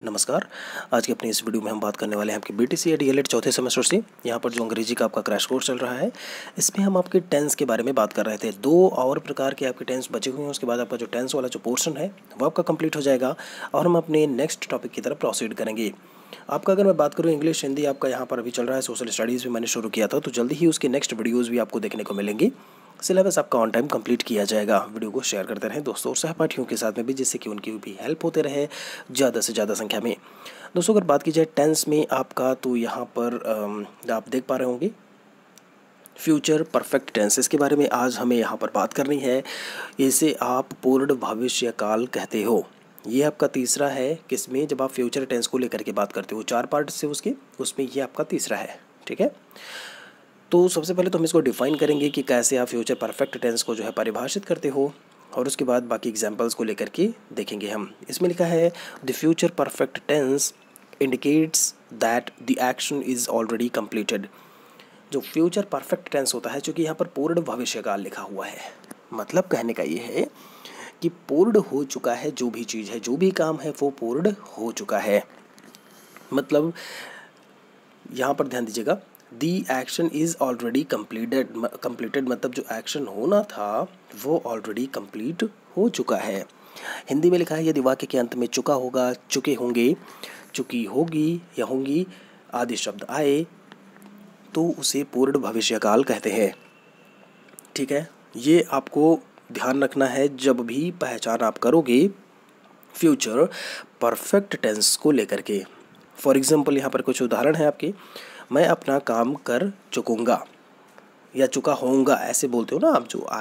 नमस्कार। आज की अपनी इस वीडियो में हम बात करने वाले हैं आपके बीटीसी या डीएलएड चौथे सेमेस्टर से। यहाँ पर जो अंग्रेजी का आपका क्रैश कोर्स चल रहा है, इसमें हम आपके टेंस के बारे में बात कर रहे थे। 2 और प्रकार के आपके टेंस बचे हुए हैं। उसके बाद आपका जो टेंस वाला जो पोर्शन है वो आपका कंप्लीट हो जाएगा और हम अपने नेक्स्ट टॉपिक की तरफ प्रोसीड करेंगे। आपका अगर मैं बात करूँ इंग्लिश हिंदी आपका यहाँ पर अभी चल रहा है, सोशल स्टडीज़ भी मैंने शुरू किया था, तो जल्दी ही उसके नेक्स्ट वीडियोज़ भी आपको देखने को मिलेंगी। सिलेबस आपका ऑन टाइम कंप्लीट किया जाएगा। वीडियो को शेयर करते रहें दोस्तों और सहपाठियों के साथ में भी, जिससे कि उनकी भी हेल्प होते रहे ज़्यादा से ज़्यादा संख्या में। दोस्तों अगर बात की जाए टेंस में आपका, तो यहाँ पर आप देख पा रहे होंगे फ्यूचर परफेक्ट टेंसेस के बारे में आज हमें यहाँ पर बात करनी है। इसे आप पूर्ण भविष्य काल कहते हो। ये आपका तीसरा है किसमें, जब आप फ्यूचर टेंस को लेकर के बात करते हो। 4 पार्ट से उसमें ये आपका तीसरा है। ठीक है, तो सबसे पहले तो हम इसको डिफाइन करेंगे कि कैसे आप फ्यूचर परफेक्ट टेंस को जो है परिभाषित करते हो, और उसके बाद बाकी एग्जांपल्स को लेकर के देखेंगे हम। इसमें लिखा है the future perfect tense indicates that the action is already completed. जो फ्यूचर परफेक्ट टेंस होता है, चूँकि यहाँ पर पूर्ण भविष्यकाल लिखा हुआ है, मतलब कहने का ये है कि पूर्ण हो चुका है जो भी चीज़ है, जो भी काम है वो पूर्ण हो चुका है। मतलब यहाँ पर ध्यान दीजिएगा, the action is already completed मतलब जो एक्शन होना था वो ऑलरेडी कंप्लीट हो चुका है। हिंदी में लिखा है यदि वाक्य के अंत में चुका होगा, चुके होंगे, चुकी होगी या होंगी आदि शब्द आए तो उसे पूर्ण भविष्यकाल कहते हैं। ठीक है, ये आपको ध्यान रखना है जब भी पहचान आप करोगे फ्यूचर परफेक्ट टेंस को लेकर के। फॉर एग्जाम्पल यहाँ पर कुछ उदाहरण है आपके। मैं अपना काम कर चुकूँगा या चुका होऊंगा, ऐसे बोलते हो ना आप। जो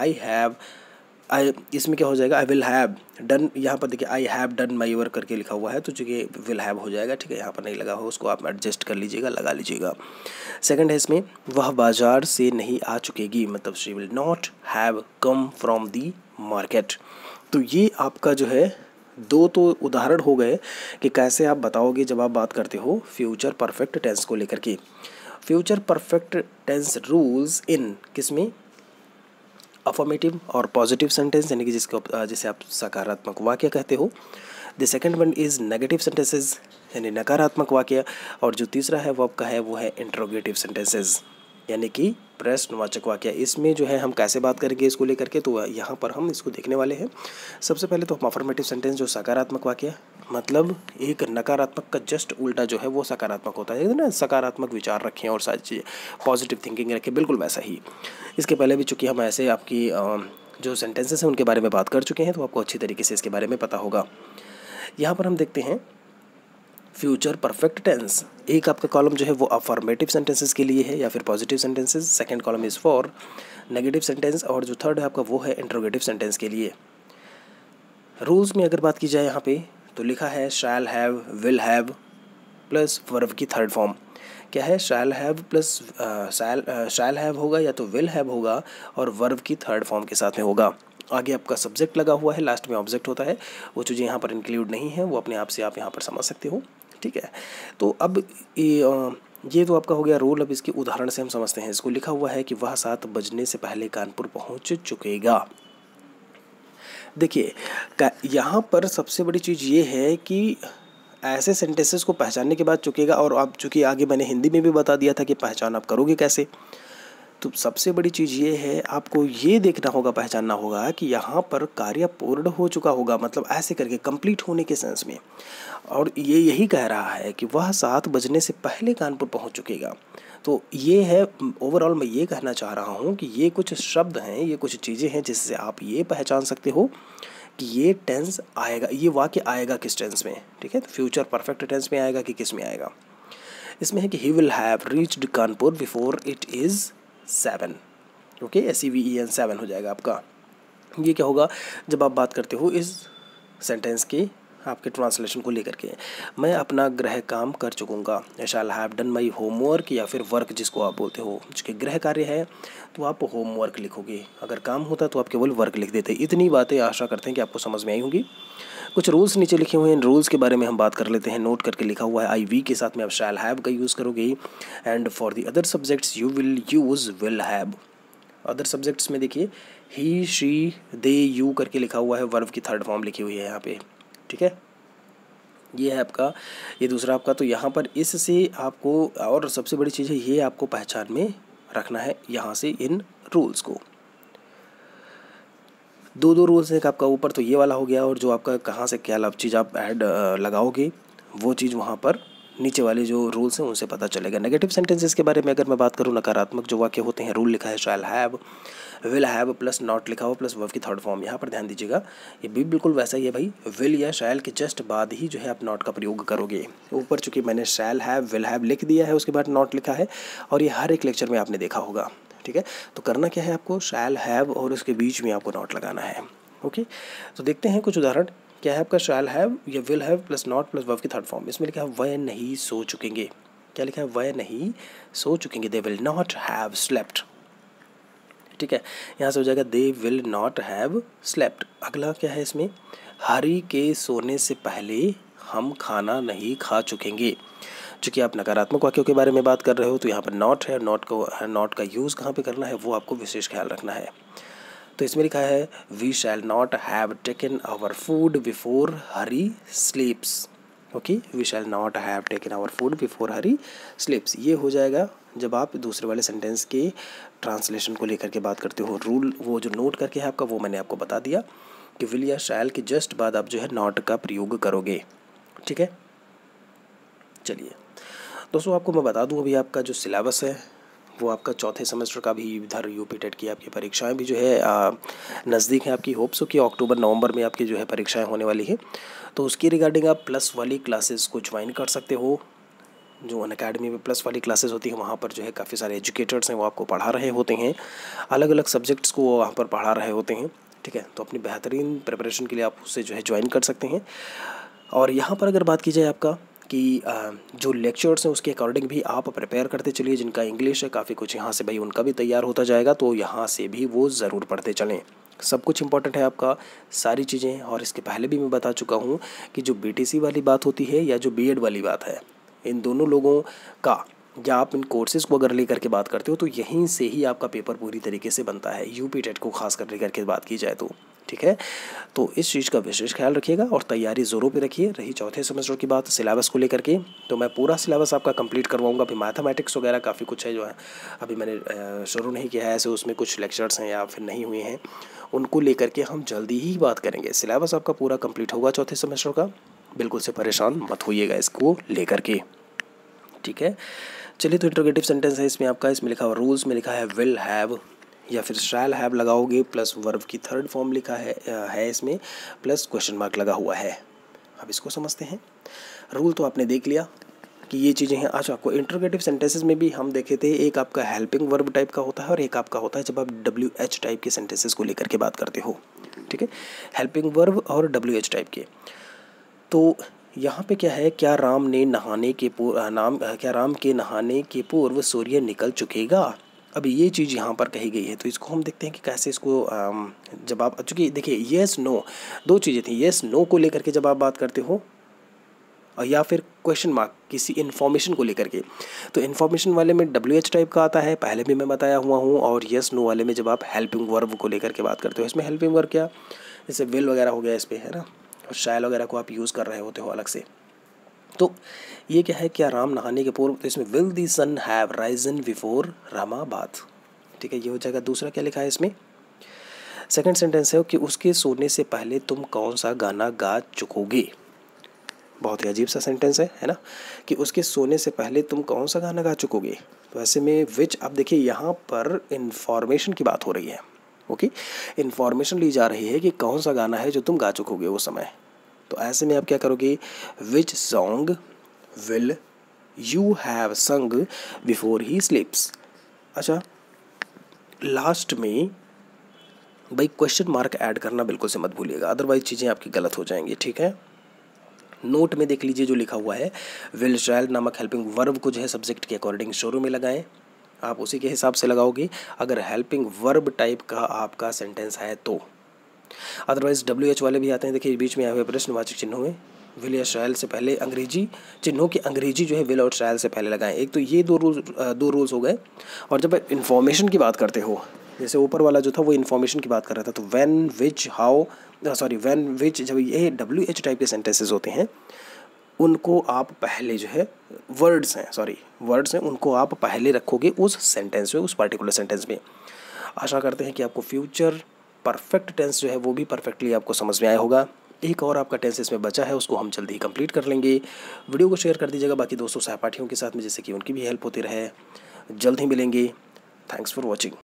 इसमें क्या हो जाएगा, आई विल हैव डन। यहाँ पर देखिए I have done my work करके लिखा हुआ है, तो चूँकि विल हैव हो जाएगा। ठीक है, यहाँ पर नहीं लगा हो, उसको आप एडजस्ट कर लीजिएगा, लगा लीजिएगा। सेकंड है इसमें, वह बाजार से नहीं आ चुकेगी, मतलब she will not have come from the market. तो ये आपका जो है 2 तो उदाहरण हो गए कि कैसे आप बताओगे जब आप बात करते हो फ्यूचर परफेक्ट टेंस को लेकर के। Future perfect tense rules in किसमें, अफर्मेटिव और पॉजिटिव सेंटेंस, यानी कि जिसे आप सकारात्मक वाक्य कहते हो। The second one is negative sentences, यानी नकारात्मक वाक्य। और जो तीसरा है वो आपका है वो है इंट्रोगेटिव सेंटेंसेस, यानी कि प्रश्नवाचक वाक्य। इसमें जो है हम कैसे बात करेंगे इसको लेकर के, तो यहाँ पर हम इसको देखने वाले हैं। सबसे पहले तो हम अफर्मेटिव सेंटेंस, जो सकारात्मक वाक्य, मतलब एक नकारात्मक का जस्ट उल्टा जो है वो सकारात्मक होता है ना। सकारात्मक विचार रखें और सारी चीज़ें पॉजिटिव थिंकिंग रखें, बिल्कुल वैसा ही। इसके पहले भी चूँकि हम ऐसे आपकी जो सेंटेंसेस हैं उनके बारे में बात कर चुके हैं, तो आपको अच्छी तरीके से इसके बारे में पता होगा। यहाँ पर हम देखते हैं फ्यूचर परफेक्ट टेंस। एक आपका कॉलम जो है वो अफर्मेटिव सेंटेंसेस के लिए है या फिर positive sentences, second column is for negative sentence, और जो थर्ड है आपका वो है इंट्रोगेटिव सेंटेंस के लिए। रूल्स में अगर बात की जाए यहाँ पे, तो लिखा है shall have, will have plus verb की थर्ड फॉर्म। क्या है, shall have plus shall have होगा या तो विल हैव होगा, और वर्ब की थर्ड फॉर्म के साथ में होगा। आगे आपका सब्जेक्ट लगा हुआ है, लास्ट में ऑब्जेक्ट होता है। वो चीज़ें यहाँ पर इंक्लूड नहीं है, वो अपने आप से आप यहाँ पर समझ सकते हो। ठीक है, तो अब ये तो आपका हो गया रूल। अब इसके उदाहरण से हम समझते हैं इसको। लिखा हुआ है कि वह 7 बजने से पहले कानपुर पहुँच चुकेगा। देखिए यहाँ पर सबसे बड़ी चीज़ ये है कि ऐसे सेंटेंसेस को पहचानने के बाद चुकेगा, और अब चूँकि आगे मैंने हिंदी में भी बता दिया था कि पहचान आप करोगे कैसे। तो सबसे बड़ी चीज़ ये है, आपको ये देखना होगा, पहचानना होगा कि यहाँ पर कार्य पूर्ण हो चुका होगा, मतलब ऐसे करके कंप्लीट होने के सेंस में। और ये यही कह रहा है कि वह 7 बजने से पहले कानपुर पहुँच चुकेगा। तो ये है ओवरऑल, मैं ये कहना चाह रहा हूँ कि ये कुछ शब्द हैं, ये कुछ चीज़ें हैं जिससे आप ये पहचान सकते हो कि ये टेंस आएगा, ये वाक्य आएगा किस टेंस में। ठीक है, तो फ्यूचर परफेक्ट टेंस में आएगा कि किस में आएगा। इसमें है कि he will have reached Kanpur before it is 7। Okay, SEVEN 7 हो जाएगा आपका। ये क्या होगा, जब आप बात करते हो इस सेंटेंस के आपके ट्रांसलेशन को लेकर के, मैं अपना गृह काम कर चुकूँगा, shall have done my homework, या फिर वर्क जिसको आप बोलते हो, जिसके गृह कार्य है तो आप होमवर्क लिखोगे। अगर काम होता तो आप केवल वर्क लिख देते। इतनी बातें आशा करते हैं कि आपको समझ में आई होंगी। कुछ रूल्स नीचे लिखे हुए हैं, इन रूल्स के बारे में हम बात कर लेते हैं। नोट करके लिखा हुआ है IV के साथ में आप शैल हैव का यूज़ करोगे, and for the other subjects you will use will have. Other subjects में देखिए ही, शी, दे, यू करके लिखा हुआ है, वर्ब की थर्ड फॉर्म लिखी हुई है यहाँ पे। ठीक है, ये है आपका, ये दूसरा आपका। तो यहाँ पर इससे आपको, और सबसे बड़ी चीज़ है ये आपको पहचान में रखना है यहाँ से इन रूल्स को। दो रूल्स हैं, एक आपका ऊपर तो ये वाला हो गया, और जो आपका कहाँ से क्या चीज़ आप ऐड लगाओगे वो चीज़ वहाँ पर नीचे वाले जो रूल्स हैं उनसे पता चलेगा। नेगेटिव सेंटेंसेस के बारे में अगर मैं बात करूँ, नकारात्मक जो वाक्य होते हैं, रूल लिखा है shall have, will have plus not लिखा हो प्लस वर्ब की थर्ड फॉर्म। यहाँ पर ध्यान दीजिएगा, ये भी बिल्कुल वैसा ही है भाई, विल या शैल के जस्ट बाद ही जो है आप नॉट का प्रयोग करोगे। ऊपर चूँकि मैंने शैल हैव विल हैव लिख दिया है, उसके बाद नॉट लिखा है, और ये हर एक लेक्चर में आपने देखा होगा, ठीक है। तो करना क्या है आपको, शैल हैव और उसके बीच में आपको नॉट लगाना है। ओके, तो देखते हैं कुछ उदाहरण। क्या है आपका, शैल हैव या will have plus not plus verb की थर्ड फॉर्म। इसमें लिखा है वह नहीं सो चुकेंगे। क्या लिखा है, वह नहीं सो चुकेंगे, they will not have slept, ठीक है। यहाँ से हो जाएगा they will not have slept. अगला क्या है इसमें, हरी के सोने से पहले हम खाना नहीं खा चुकेंगे। चूँकि आप नकारात्मक वाक्यों के बारे में बात कर रहे हो तो यहाँ पर नॉट है, नॉट का यूज़ कहाँ पे करना है वो आपको विशेष ख्याल रखना है। तो इसमें लिखा है we shall not have taken our food before Hari sleeps. Okay, we shall not have taken our food before Hari sleeps. ये हो जाएगा जब आप दूसरे वाले सेंटेंस के ट्रांसलेशन को लेकर के बात करते हो। रूल वो जो नोट करके है आपका वो मैंने आपको बता दिया कि विल या शैल के जस्ट बाद आप जो है नॉट का प्रयोग करोगे, ठीक है। चलिए दोस्तों, आपको मैं बता दूं अभी आपका जो सिलेबस है वो आपका चौथे सेमेस्टर का भी इधर यूपी टेट की आपकी परीक्षाएं भी जो है नज़दीक हैं। आपकी होप्स हो कि अक्टूबर नवंबर में आपकी जो है परीक्षाएं होने वाली है, तो उसकी रिगार्डिंग आप प्लस वाली क्लासेस को ज्वाइन कर सकते हो। जो अनअकैडमी में प्लस वाली क्लासेस होती हैं वहाँ पर जो है काफ़ी सारे एजुकेटर्स हैं, वो आपको पढ़ा रहे होते हैं, अलग अलग सब्जेक्ट्स को वो वहाँ पर पढ़ा रहे होते हैं, ठीक है। तो अपनी बेहतरीन प्रिपरेशन के लिए आप उससे जो है ज्वाइन कर सकते हैं। और यहाँ पर अगर बात की जाए आपका कि जो लेक्चर्स हैं उसके अकॉर्डिंग भी आप प्रिपेयर करते चलिए। जिनका इंग्लिश है काफ़ी कुछ यहाँ से भाई उनका भी तैयार होता जाएगा, तो यहाँ से भी वो ज़रूर पढ़ते चलें। सब कुछ इंपॉर्टेंट है आपका, सारी चीज़ें। और इसके पहले भी मैं बता चुका हूँ कि जो बीटीसी वाली बात होती है या जो बीएड वाली बात है, इन दोनों लोगों का, या आप इन कोर्सेज़ को अगर लेकर के बात करते हो तो यहीं से ही आपका पेपर पूरी तरीके से बनता है, यूपी टेट को खास कर लेकर के बात की जाए तो, ठीक है। तो इस चीज़ का विशेष ख्याल रखिएगा और तैयारी ज़ोरों पे रखिए। रही चौथे सेमेस्टर की बात सिलेबस को लेकर के, तो मैं पूरा सिलेबस आपका कंप्लीट करवाऊंगा। अभी मैथमेटिक्स वगैरह काफ़ी कुछ है जो है अभी मैंने शुरू नहीं किया है, ऐसे उसमें कुछ लेक्चर्स हैं या फिर नहीं हुए हैं, उनको लेकर के हम जल्दी ही बात करेंगे। सिलेबस आपका पूरा कंप्लीट होगा चौथे सेमेस्टर का, बिल्कुल से परेशान मत होइएगा इसको लेकर के, ठीक है। चलिए, तो इंट्रोगेटिव सेंटेंस है इसमें आपका, इसमें लिखा हुआ रूल्स में लिखा है विल हैव या फिर शैल हैव लगाओगे, प्लस वर्ब की थर्ड फॉर्म लिखा है इसमें, प्लस क्वेश्चन मार्क लगा हुआ है। अब इसको समझते हैं। रूल तो आपने देख लिया कि ये चीज़ें हैं। अच्छा, आपको इंट्रोगेटिव सेंटेंसेस में भी हम देखे थे, एक आपका हेल्पिंग वर्ब टाइप का होता है और एक आपका होता है जब आप WH टाइप के सेंटेंसेस को लेकर के बात करते हो, ठीक है। हेल्पिंग वर्ब और WH टाइप के। तो यहाँ पे क्या है, क्या राम के नहाने के पूर्व सूर्य निकल चुकेगा। अब ये चीज़ यहाँ पर कही गई है, तो इसको हम देखते हैं कि कैसे इसको जब आप, चूँकि देखिए येस नो दो चीज़ें थी। येस नो को लेकर के जब आप बात करते हो और या फिर क्वेश्चन मार्क किसी इन्फॉर्मेशन को लेकर के, तो इन्फॉर्मेशन वाले में WH टाइप का आता है, पहले भी मैं बताया हुआ हूँ। और येस नो वाले में जब आप हेल्पिंग वर्ब को लेकर के बात करते हो, इसमें हेल्पिंग वर्ब क्या, जैसे विल वगैरह हो गया इस पर, है ना, और शैल वगैरह को आप यूज़ कर रहे होते हो अलग से। तो ये क्या है, क्या राम नहाने के पूर्व, तो इसमें will the sun have risen before Rama bath, ठीक है, ये हो जाएगा। दूसरा क्या लिखा है इसमें, सेकंड सेंटेंस है कि उसके सोने से पहले तुम कौन सा गाना गा चुकोगे। बहुत ही अजीब सा सेंटेंस है ना, कि उसके सोने से पहले तुम कौन सा गाना गा चुकोगे। तो ऐसे में विच, आप देखिए यहाँ पर इन्फॉर्मेशन की बात हो रही है, ओके, इन्फॉर्मेशन ली जा रही है कि कौन सा गाना है जो तुम गा चुकोगे उस समय। तो ऐसे में आप क्या करोगे, which song will you have sung before he sleeps. अच्छा, लास्ट में भाई क्वेश्चन मार्क ऐड करना बिल्कुल से मत भूलिएगा, अदरवाइज चीज़ें आपकी गलत हो जाएंगी, ठीक है। नोट में देख लीजिए जो लिखा हुआ है, विल शैल नामक हेल्पिंग वर्ब को जो है सब्जेक्ट के अकॉर्डिंग शुरू में लगाएं, आप उसी के हिसाब से लगाओगे अगर हेल्पिंग वर्ब टाइप का आपका सेंटेंस है तो। अदरवाइज WH वाले भी आते हैं, देखिए बीच में आए हुए प्रश्नवाचक चिन्हों में विल या शैल से पहले अंग्रेजी चिन्हों की अंग्रेजी जो है विल और शैल से पहले लगाएं। एक तो ये दो रूल्स हो गए। और जब इन्फॉर्मेशन की बात करते हो, जैसे ऊपर वाला जो था वो इन्फॉर्मेशन की बात कर रहा था, तो when which how, when which, जब ये WH टाइप के सेंटेंसेस होते हैं उनको आप पहले जो है वर्ड्स हैं उनको आप पहले रखोगे उस सेंटेंस में, उस पर्टिकुलर सेंटेंस में। आशा करते हैं कि आपको फ्यूचर परफेक्ट टेंस जो है वो भी परफेक्टली आपको समझ में आया होगा। एक और आपका टेंस इसमें बचा है, उसको हम जल्दी ही कंप्लीट कर लेंगे। वीडियो को शेयर कर दीजिएगा बाकी दोस्तों सहपाठियों के साथ में, जिससे कि उनकी भी हेल्प होती रहे। जल्द ही मिलेंगे। Thanks for watching.